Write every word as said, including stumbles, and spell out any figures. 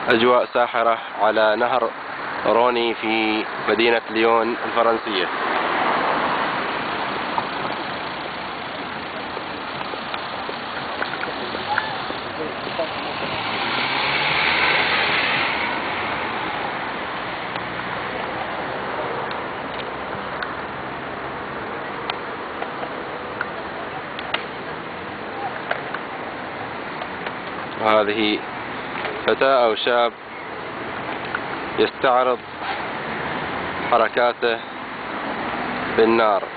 أجواء ساحرة على نهر روني في مدينة ليون الفرنسية. هذه فتاة أو شاب يستعرض حركاته بالنار.